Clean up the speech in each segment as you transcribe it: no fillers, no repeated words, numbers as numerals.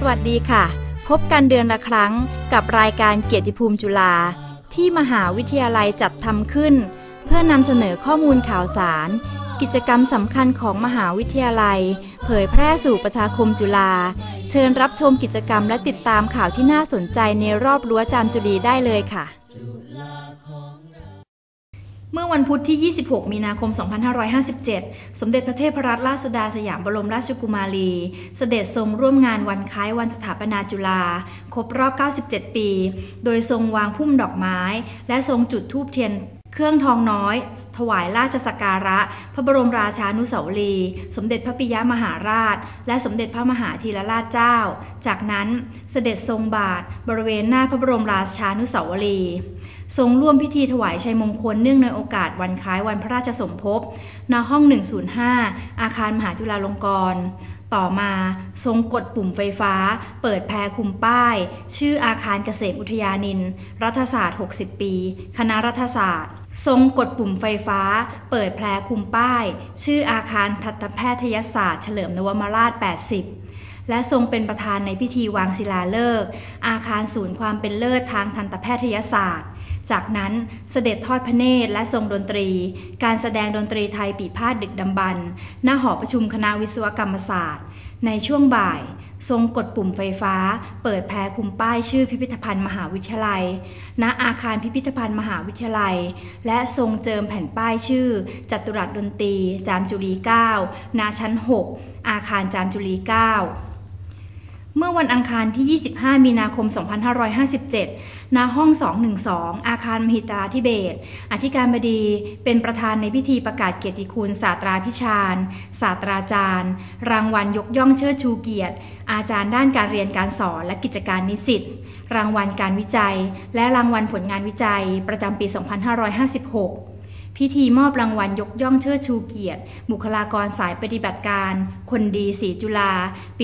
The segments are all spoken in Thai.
วัสดีค่ะพบกันเดือนละครั้งกับรายการเกียรติภูมิจุฬาที่มหาวิทยาลัยจัดทำขึ้นเพื่อนำเสนอข้อมูลข่าวสารกิจกรรมสำคัญของมหาวิทยาลัยเผยแพร่สู่ประชาคมจุฬาเชิญรับชมกิจกรรมและติดตามข่าวที่น่าสนใจในรอบรั้วจามจุลีได้เลยค่ะเมื่อวันพุธที่ 26 มีนาคม 2557 สมเด็จพระเทพรัตนราชสุดาสยามบรมราชกุมารีเสด็จทรงร่วมงานวันคล้ายวันสถาปนาจุฬาครบรอบ 97 ปี โดยทรงวางพุ่มดอกไม้และทรงจุดธูปเทียนเครื่องทองน้อยถวายราชสักการะพระบรมราชานุสาวรีย์สมเด็จพระปิยมหาราชและสมเด็จพระมหาธีรราชเจ้าจากนั้นเสด็จทรงบาทบริเวณหน้าพระบรมราชานุสาวรีย์ทรงร่วมพิธีถวายชัยมงคลเนื่องในโอกาสวันคล้ายวันพระราชสมภพณห้อง 105 อาคารมหาจุฬาลงกรณ์ต่อมาทรงกดปุ่มไฟฟ้าเปิดแพรคุมป้ายชื่ออาคารเกษมอุทยานินรัฐศาสตร์ 60 ปีคณะรัฐศาสตร์ทรงกดปุ่มไฟฟ้าเปิดแพรคุมป้ายชื่ออาคารทันตแพทยศาสตร์เฉลิมนวโรราช 80 และทรงเป็นประธานในพิธีวางศิลาฤกษ์อาคารศูนย์ความเป็นเลิศทางทันตแพทยศาสตร์จากนั้นเสด็จทอดพระเนตรและทรงดนตรีการแสดงดนตรีไทยปีพาทย์ดึกดำบรรพ์ณหอประชุมคณะวิศวกรรมศาสตร์ในช่วงบ่ายทรงกดปุ่มไฟฟ้าเปิดแพรคุมป้ายชื่อพิพิธภัณฑ์มหาวิทยาลัยณอาคารพิพิธภัณฑ์มหาวิทยาลัยและทรงเจิมแผ่นป้ายชื่อจัตุรัสดนตรีจามจุลี 9 ณ ชั้น 6 อาคารจามจุลี 9เมื่อวันอังคารที่ 25 มีนาคม 2557 ณ ห้อง 212 อาคารมหิตราธิเบศรอธิการบดีเป็นประธานในพิธีประกาศเกียรติคุณศาสตราภิชาญศาสตราจารย์รางวัลยกย่องเชิดชูเกียรติอาจารย์ด้านการเรียนการสอนและกิจการนิสิตรางวัลการวิจัยและรางวัลผลงานวิจัยประจำปี 2556พิธีมอบรางวัลยกย่องเชิดชูเกียรติบุคลากรสายปฏิบัติการคนดีศรีจุฬาปี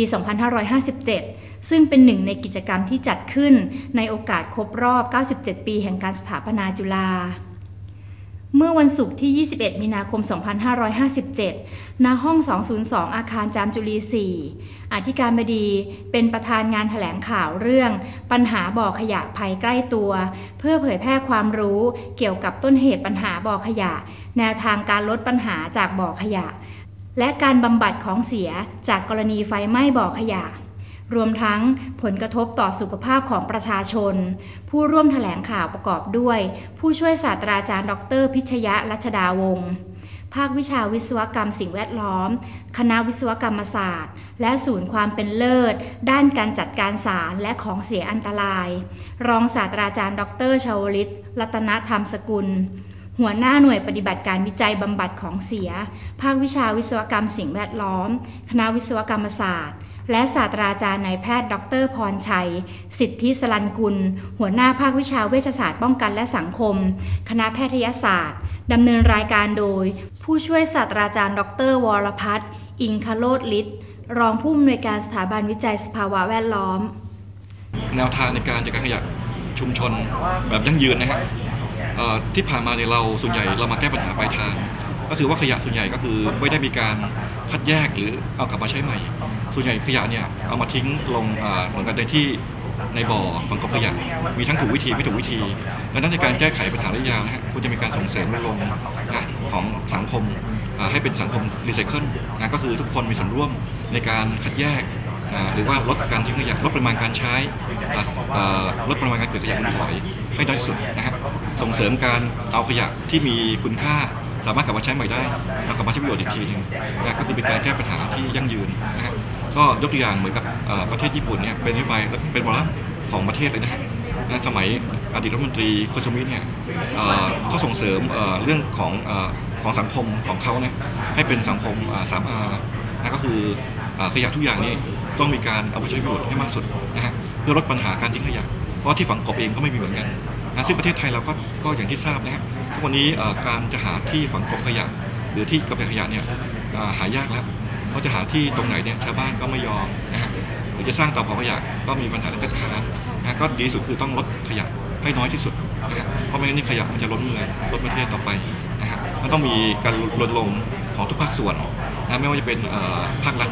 2557 ซึ่งเป็นหนึ่งในกิจกรรมที่จัดขึ้นในโอกาสครบรอบ 97 ปีแห่งการสถาปนาจุฬาเมื่อวันศุกร์ที่ 21 มีนาคม 2557 ณ ห้อง 202 อาคารจามจุลี 4 อธิการบดีเป็นประธานงานแถลงข่าวเรื่องปัญหาบ่อขยะภัยใกล้ตัวเพื่อเผยแพร่ความรู้เกี่ยวกับต้นเหตุปัญหาบ่อขยะแนวทางการลดปัญหาจากบ่อขยะและการบำบัดของเสียจากกรณีไฟไหม้บ่อขยะรวมทั้งผลกระทบต่อสุขภาพของประชาชนผู้ร่วมแถลงข่าวประกอบด้วยผู้ช่วยศาสตราจารย์ดร.พิชยะรัชดาวงศ์ภาควิชาวิศวกรรมสิ่งแวดล้อมคณะวิศวกรรมศาสตร์และศูนย์ความเป็นเลิศด้านการจัดการสารและของเสียอันตรายรองศาสตราจารย์ดร.ชวลิตรัตนธรรมสกุลหัวหน้าหน่วยปฏิบัติการวิจัยบำบัดของเสียภาควิชาวิศวกรรมสิ่งแวดล้อมคณะวิศวกรรมศาสตร์และศาสตราจารย์นายแพทย์ดร.พรชัยสิทธิสลันกุลหัวหน้าภาควิชาเวชศาสตร์ป้องกันและสังคมคณะแพทยศาสตร์ดำเนินรายการโดยผู้ช่วยศาสตราจารย์ดร.วรพัฒน์อิงคโรจน์ฤทธิ์รองผู้อำนวยการสถาบันวิจัยสภาวะแวดล้อมแนวทางในการจัดการขยะชุมชนแบบยั่งยืนนะครับที่ผ่านมาเนี่ยเราส่วนใหญ่เรามาแก้ปัญหาปลายทางก็คือว่าขยะส่วนใหญ่ก็คือไม่ได้มีการคัดแยกหรือเอากลับมาใช้ใหม่ส่วนใหญ่ขยะเนี่ยเอามาทิ้งลงเหมือนกันในที่ในบ่อฝังกลบขยะมีทั้งถูกวิธีไม่ถูกวิธีดังนั้นในการแก้ไขปัญหาระยะยาวนะฮะควรจะมีการส่งเสริมลงของสังคมให้เป็นสังคมรีไซเคิลก็คือทุกคนมีส่วนร่วมในการคัดแยกหรือว่าลดการทิ้งขยะลดปริมาณการใช้ลดปริมาณการเกิดขยะมูลฝอยให้น้อยที่สุดนะครับส่งเสริมการเอาขยะที่มีคุณค่าสามารถกลับมาใช้ใหม่ได้แล้วกลับมาใช้ประโยชน์อีกทีนึงนะก็คือเป็นการแก้ปัญหาที่ยั่งยืนนะครับก็ยกตัวอย่างเหมือนกับประเทศญี่ปุ่นเนี่ยเป็นนโยบายเป็นวาระของประเทศเลยนะฮะสมัยอดีตรัฐมนตรีโคชิมิเนี่ยเขาส่งเสริมเรื่องของสังคมของเขาเนี่ยให้เป็นสังคม3R นะก็คือขยะทุกอย่างนี่ต้องมีการเอาไปใช้ประโยชน์ให้มากสุดนะฮะเพื่อลดปัญหาการทิ้งขยะเพราะที่ฝังกลบเองก็ไม่มีเหมือนกันนะซึ่งประเทศไทยเราก็อย่างที่ทราบนะฮะทุกวันนี้การจะหาที่ฝังกลบขยะหรือที่กำจัดขยะเนี่ยหายากแล้วเพราะจะหาที่ตรงไหนเนี่ยชาวบ้านก็ไม่ยอมนะฮะหรือจะสร้างเตาเผาขยะก็มีปัญหาเรื่องการค้านะก็ดีสุดคือต้องลดขยะให้น้อยที่สุดนะฮะเพราะไม่งั้นนี่ขยะมันจะล้นเมืองล้นประเทศต่อไปนะฮะมันต้องมีการรณรงค์ของทุกภาคส่วนนะไม่ว่าจะเป็นภาครัฐ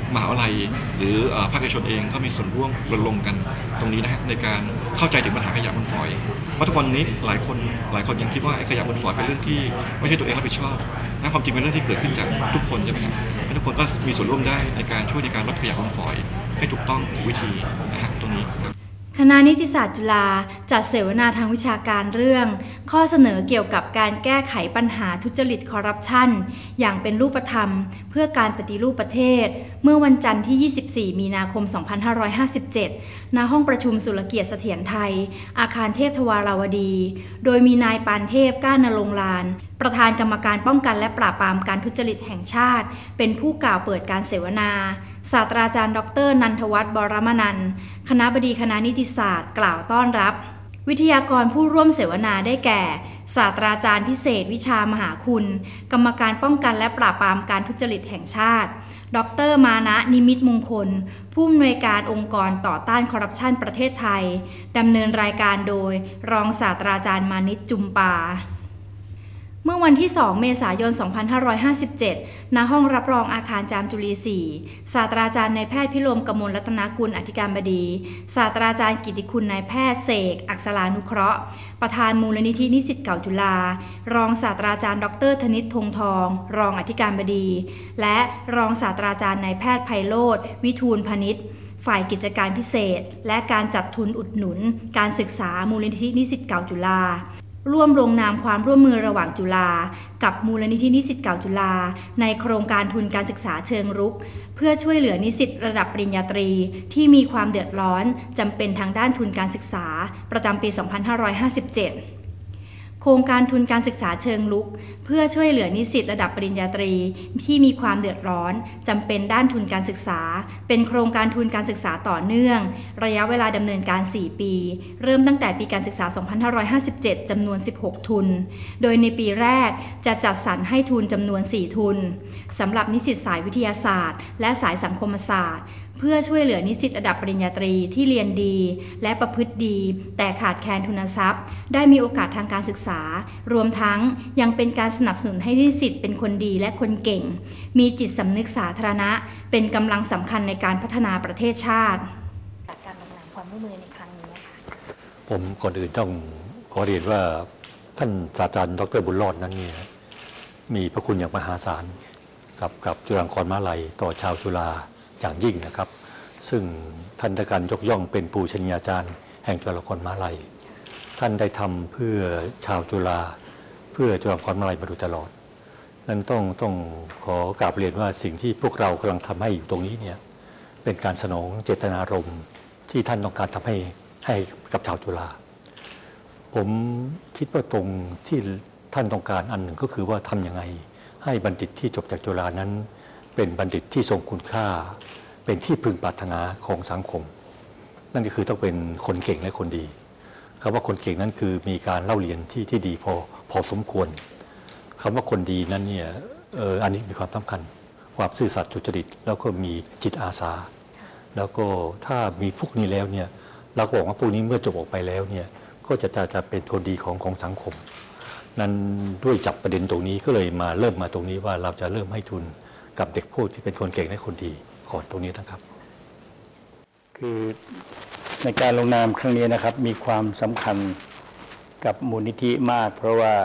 มหาวิทยาลัยหรือภาคเอกชนเองก็มีส่วนร่วมรณรงค์กันตรงนี้นะฮะในการเข้าใจถึงปัญหาขยะมูลฝอยเพราะทุกวันนี้หลายคนยังคิดว่าขยะมูลฝอยเป็นเรื่องที่ไม่ใช่ตัวเองรับผิดชอบนะความจริงเป็นเรื่องที่เกิดขึ้นจากทุกคนใช่ไหมครับทุกคนก็มีส่วนร่วมได้ในการช่วยในการลดขยะมูลฝอยให้ถูกต้องวิธีนะฮะตรงนี้ครับคณะนิติศาสตร์จุฬาจัดเสวนาทางวิชาการเรื่องข้อเสนอเกี่ยวกับการแก้ไขปัญหาทุจริตคอร์รัปชันอย่างเป็นรูปธรรมเพื่อการปฏิรูปประเทศเมื่อวันจันทร์ที่ 24 มีนาคม 2557 ณ ห้องประชุมสุรเกียรติเสถียรไทยอาคารเทพทวาราวดีโดยมีนายปานเทพก้านนรงค์ลานประธานกรรมการป้องกันและปราบปรามการทุจริตแห่งชาติเป็นผู้กล่าวเปิดการเสวนาศาสตราจารย์ดร.นันทวัฒน์บรมนันท์คณบดีคณะนิติศาสตร์กล่าวต้อนรับวิทยากรผู้ร่วมเสวนาได้แก่ศาสตราจารย์พิเศษวิชามหาคุณกรรมการป้องกันและปราบปรามการทุจริตแห่งชาติดร.มานะนิมิตมงคลผู้อำนวยการองค์กรต่อต้านคอร์รัปชันประเทศไทยดำเนินรายการโดยรองศาสตราจารย์มานิตจุมปาเมื่อวันที่ 2 เมษายน 2557 ณ ห้องรับรองอาคารจามจุรี 4 ศาสตราจารย์นายแพทย์พิรมกมลรัตนกุลอธิการบดีศาสตราจารย์กิติคุณนายแพทย์เสกอักษรานุเคราะห์ประธานมูลนิธินิสิตเก่าจุฬารองศาสตราจารย์ดร.ธนิตธงทองรองอธิการบดีและรองศาสตราจารย์นายแพทย์ไพโรจน์วิทูลพนิชฝ่ายกิจการพิเศษและการจัดทุนอุดหนุนการศึกษามูลนิธินิสิตเก่าจุฬาร่วมลงนามความร่วมมือระหว่างจุฬากับมูลนิธินิสิตเก่าจุฬาในโครงการทุนการศึกษาเชิงรุกเพื่อช่วยเหลือนิสิตระดับปริญญาตรีที่มีความเดือดร้อนจำเป็นทางด้านทุนการศึกษาประจำปี 2557 โครงการทุนการศึกษาเชิงรุกเพื่อช่วยเหลือนิสิตระดับปริญญาตรีที่มีความเดือดร้อนจำเป็นด้านทุนการศึกษาเป็นโครงการทุนการศึกษาต่อเนื่องระยะเวลาดำเนินการ 4 ปีเริ่มตั้งแต่ปีการศึกษา 2557 จำนวน 16 ทุนโดยในปีแรกจะจัดสรรให้ทุนจำนวน 4 ทุนสำหรับนิสิตสายวิทยาศาสตร์และสายสังคมศาสตร์เพื่อช่วยเหลือนิสิตระดับปริญญาตรีที่เรียนดีและประพฤติดีแต่ขาดแคลนทุนทรัพย์ได้มีโอกาสทางการศึกษารวมทั้งยังเป็นการสนับสนุนให้นิสิตเป็นคนดีและคนเก่งมีจิตสำนึกสาธารณะเป็นกำลังสำคัญในการพัฒนาประเทศชาติการลงนามความร่วมมือในครั้งนี้นะคะผมก่อนอื่นต้องขอเรียนว่าท่านศาสตราจารย์ดร.บุญรอดนั้นเนี่ยมีพระคุณอย่างมหาศาลกับจุฬาลงกรณ์มหาวิทยาลัยต่อชาวจุฬาอย่างยิ่งนะครับซึ่งท่านได้การยกย่องเป็นปูชนียาจารย์แห่งจุฬาลงกรณ์มหาวิทยาลัยท่านได้ทำเพื่อชาวจุฬาเพื่อจุฬาลงกรณ์มหาวิทยาลัยมาโดยตลอดนั้นต้องขอกราบเรียนว่าสิ่งที่พวกเรากำลังทำให้อยู่ตรงนี้เนี่ยเป็นการสนองเจตนารมณ์ที่ท่านต้องการทำให้กับชาวจุฬาผมคิดว่าตรงที่ท่านต้องการอันหนึ่งก็คือว่าทำยังไงให้บัณฑิตที่จบจากจุฬานั้นเป็นบัณฑิตที่ทรงคุณค่าเป็นที่พึงปรารถนาของสังคมนั่นก็คือต้องเป็นคนเก่งและคนดีคำว่าคนเก่งนั้นคือมีการเล่าเรียนที่ดีพอสมควรคำว่าคนดีนั้นเนี่ยอันนี้มีความสำคัญความซื่อสัตย์สุจริตแล้วก็มีจิตอาสาแล้วก็ถ้ามีพวกนี้แล้วเนี่ยเราก็บอกว่าพวกนี้เมื่อจบออกไปแล้วเนี่ยก็จะเป็นคนดีของสังคมนั้นด้วยจับประเด็นตรงนี้ก็เลยเริ่มมาตรงนี้ว่าเราจะเริ่มให้ทุนกับเด็กผู้ที่เป็นคนเก่งและคนดีก่อนตรงนี้นะครับคือในการลงนามครั้งนี้นะครับมีความสำคัญกับมูลนิธิมากเพราะว่า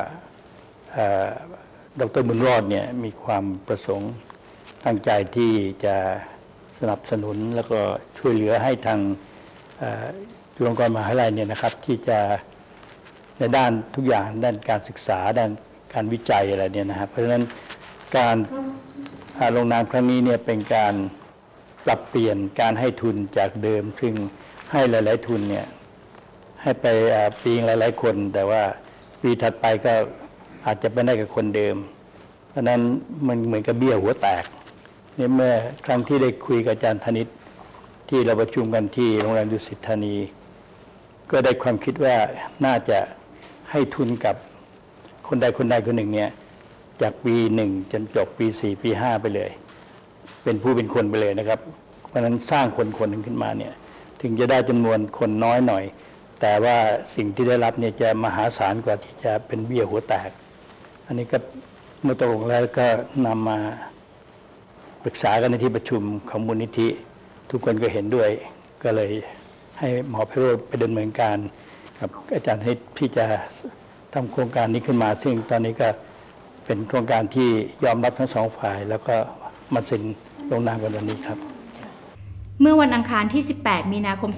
ดร.บุญรอดเนี่ยมีความประสงค์ตั้งใจที่จะสนับสนุนแล้วก็ช่วยเหลือให้ทางจุฬาลงกรณ์มหาวิทยาลัยเนี่ยนะครับที่จะในด้านทุกอย่างด้านการศึกษาด้านการวิจัยอะไรเนี่ยนะครับเพราะฉะนั้นการลงนามครั้งนี้เนี่ยเป็นการปรับเปลี่ยนการให้ทุนจากเดิมซึ่งให้หลายๆทุนเนี่ยให้ไปปีหลายๆคนแต่ว่าปีถัดไปก็อาจจะไม่ได้กับคนเดิมเพราะนั้นมันเหมือนกับเบี้ยหัวแตกนี่เมื่อครั้งที่ได้คุยกับอาจารย์ธนิตที่เราประชุมกันที่โรงแรมดุสิตธานีก็ได้ความคิดว่าน่าจะให้ทุนกับคนใดคนหนึ่งเนี่ยจากปี 1จนจบปี 4 ปี 5ไปเลยเป็นผู้เป็นคนไปเลยนะครับเพราะฉะนั้นสร้างคนหนึ่งขึ้นมาเนี่ยถึงจะได้จำนวนคนน้อยหน่อยแต่ว่าสิ่งที่ได้รับเนี่ยจะมหาศาลกว่าที่จะเป็นเบี้ยหัวแตกอันนี้ก็เมื่อตกลงแล้วก็นำมาปรึกษากันในที่ประชุมของมูลนิธิทุกคนก็เห็นด้วยก็เลยให้หมอไพโรจน์ไปดำเนินการกับอาจารย์ให้พี่จะทำโครงการนี้ขึ้นมาซึ่งตอนนี้ก็เป็นโครงการที่ยอมรับทั้งสองฝ่ายแล้วก็มาเซ็นลงนามกันวันนี้ครับเมื่อวันอังคารที่ 18 มีนาคม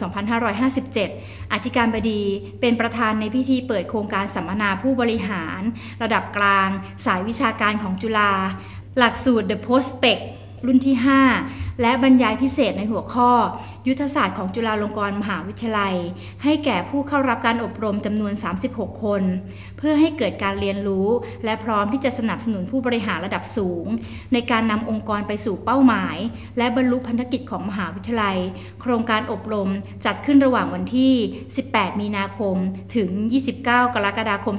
2557 อธิการบดีเป็นประธานในพิธีเปิดโครงการสัมมนาผู้บริหารระดับกลางสายวิชาการของจุฬาหลักสูตร The Prospect รุ่นที่ 5 และบรรยายพิเศษในหัวข้อยุทธศาสตร์ของจุฬาลงกรณ์มหาวิทยาลัยให้แก่ผู้เข้ารับการอบรมจำนวน 36 คนเพื่อให้เกิดการเรียนรู้และพร้อมที่จะสนับสนุนผู้บริหารระดับสูงในการนำองค์กรไปสู่เป้าหมายและบรรลุพันธกิจของมหาวิทยาลัยโครงการอบรมจัดขึ้นระหว่างวันที่ 18 มีนาคมถึง 29 กรกฎาคม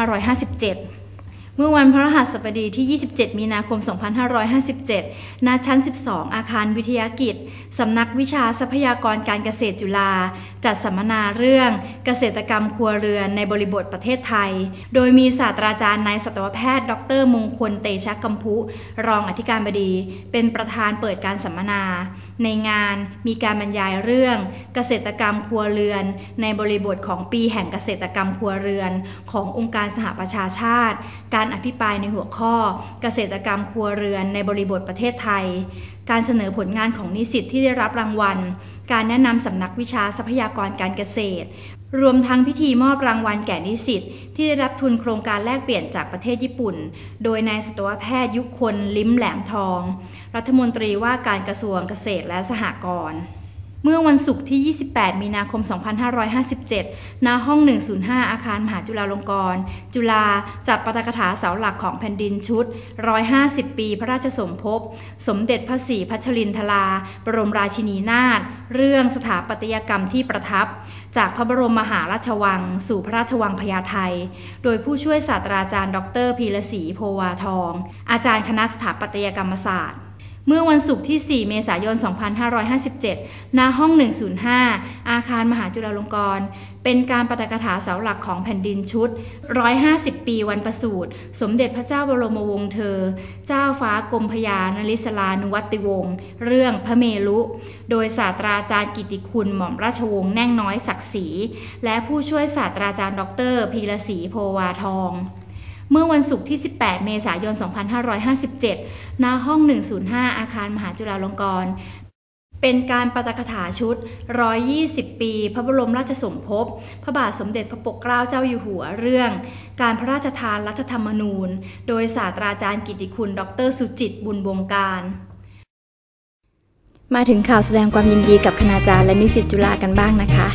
2557เมื่อวันพฤหัสบดีที่ 27 มีนาคม 2557 ณ ชั้น 12 อาคารวิทยากิจ สำนักวิชาทรัพยากรการเกษตรจุฬาจัดสัมมนาเรื่องเกษตรกรรมครัวเรือนในบริบทประเทศไทย โดยมีศาสตราจารย์นายสัตวแพทย์ ดร.มงคลเตชะกัมพุรองอธิการบดีเป็นประธานเปิดการสัมมนาในงานมีการบรรยายเรื่องเกษตรกรรมครัวเรือนในบริบทของปีแห่งเกษตรกรรมครัวเรือนขององค์การสหประชาชาติการอภิปรายในหัวข้อเกษตรกรรมครัวเรือนในบริบทประเทศไทยการเสนอผลงานของนิสิตที่ได้รับรางวัลการแนะนำสำนักวิชาทรัพยากรการเกษตรรวมทั้งพิธีมอบรางวัลแก่นิสิตที่ได้รับทุนโครงการแลกเปลี่ยนจากประเทศญี่ปุ่นโดยนายสัตวแพทย์ยุคลลิ้มแหลมทองรัฐมนตรีว่าการกระทรวงเกษตรและสหกรณ์เมื่อวันศุกร์ที่ 28 มีนาคม 2557 ณ ห้อง 105 อาคารมหาจุฬาลงกรณ์จุฬาจัดปาฐกถาเสาหลักของแผ่นดินชุด 150 ปีพระราชสมภพสมเด็จพระศรีพัชรินทราบรมราชินีนาถเรื่องสถาปัตยกรรมที่ประทับจากพระบรมมหาราชวังสู่พระราชวังพญาไทโดยผู้ช่วยศาสตราจารย์ดร.พีระศรีโพวาทองอาจารย์คณะสถาปัตยกรรมศาสตร์เมื่อวันศุกร์ที่ 4 เมษายน 2557 ณ ห้อง 105 อาคารมหาจุฬาลงกรณ์เป็นการปาฐกถาเสาหลักของแผ่นดินชุด 150 ปีวันประสูติสมเด็จพระเจ้าบรมวงศ์เธอ เจ้าฟ้ากรมพยานริศรานุวัติวงศ์เรื่องพระเมรุ โดยศาสตราจารย์กิตติคุณหม่อมราชวงศ์แน่งน้อยศักดิ์ศรีและผู้ช่วยศาสตราจารย์ดร.พีระศรีโพวาทองเมื่อวันศุกร์ที่ 18 เมษายน 2557 ณ ห้อง 105 อาคารมหาจุฬาลงกรณ์เป็นการปาฐกถาชุด 120 ปีพระบรมราชสมภพพระบาทสมเด็จพระปกเกล้าเจ้าอยู่หัวเรื่องการพระราชทานรัฐธรรมนูญโดยศาสตราจารย์กิตติคุณดร.สุจิตบุญวงการมาถึงข่าวแสดงความยินดีกับคณาจารย์และนิสิตจุฬากันบ้างนะคะ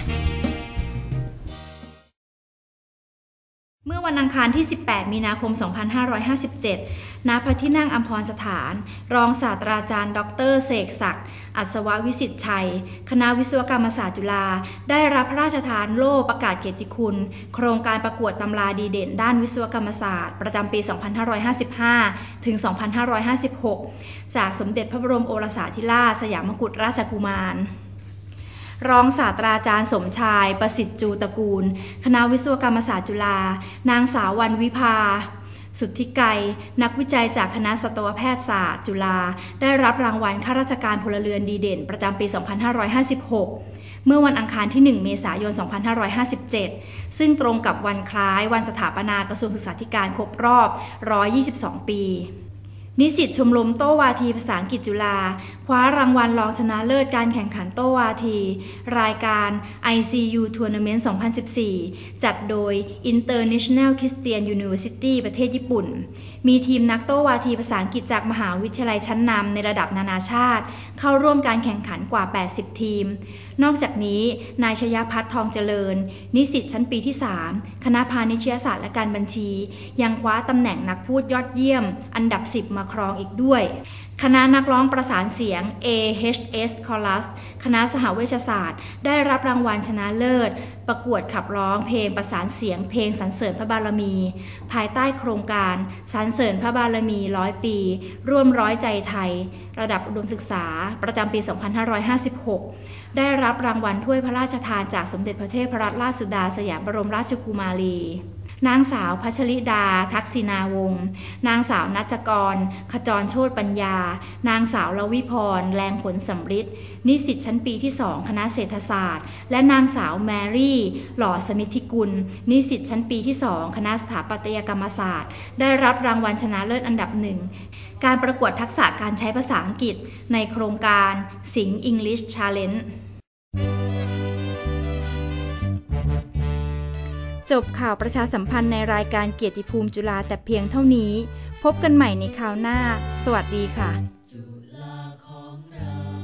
เมื่อวันอังคารที่ 18 มีนาคม 2557 ณ พระที่นั่งอัมพรสถานรองศาสตราจารย์ดร.เสกศักดิ์อัศววิสิทธิ์ชัยคณะวิศวกรรมศาสตร์จุฬาได้รับพระราชทานโล่ประกาศเกียรติคุณโครงการประกวดตำราดีเด่นด้านวิศวกรรมศาสตร์ประจำปี 2555 ถึง 2556 จากสมเด็จพระบรมโอรสาธิราชสยามกุฎราชกุมารรองศาสตราจารย์สมชายประสิทธิ์จูตระกูลคณะวิศวกรรมศาสตร์จุฬานางสาววรรณวิภาสุทธิไกรนักวิจัยจากคณะสัตวแพทยศาสตร์จุฬาได้รับรางวัลข้าราชการพลเรือนดีเด่นประจำปี 2556 เมื่อวันอังคารที่ 1 เมษายน 2557 ซึ่งตรงกับวันคล้ายวันสถาปนากระทรวงศึกษาธิการครบรอบ 122 ปีนิสิตชมรมโต้วาทีภาษาอังกฤษจุฬาคว้ารางวัลรองชนะเลิศการแข่งขันโต้วาทีรายการ ICU Tournament 2014 จัดโดย International Christian University ประเทศญี่ปุ่นมีทีมนักโต้วาทีภาษาอังกฤษจากมหาวิทยาลัยชั้นนำในระดับนานาชาติเข้าร่วมการแข่งขันกว่า 80 ทีมนอกจากนี้นายชยพัฒน์ทองเจริญนิสิตชั้นปีที่ 3 คณะพาณิชยศาสตร์และการบัญชียังคว้าตำแหน่งนักพูดยอดเยี่ยมอันดับ 10 มาครองอีกด้วยคณะนักร้องประสานเสียง AHS Chorus คณะสหเวชศาสตร์ได้รับรางวัลชนะเลิศประกวดขับร้องเพลงประสานเสียงเพลงสรรเสริญพระบารมีภายใต้โครงการสรรเสริญพระบารมี100 ปีร่วมร้อยใจไทยระดับอุดมศึกษาประจำปี 2556 ได้รับรางวัลถ้วยพระราชทานจากสมเด็จพระเทพรัตนราชสุดาสยามบรมราชกุมารีนางสาวพัชริดาทักษิณาวงศ์นางสาวนัจกรขจรโชติปัญญานางสาวลวิพรแรงผลสำริดนิสิตชั้นปีที่2คณะเศรษฐศาสตร์และนางสาวแมรี่หล่อสมิทธิกุลนิสิตชั้นปีที่2คณะสถาปัตยกรรมศาสตร์ได้รับรางวัลชนะเลิศอันดับ1การประกวดทักษะการใช้ภาษาอังกฤษในโครงการสิงห์ English Challenge จบข่าวประชาสัมพันธ์ในรายการเกียรติภูมิจุฬาแต่เพียงเท่านี้พบกันใหม่ในคราวหน้าสวัสดีค่ะ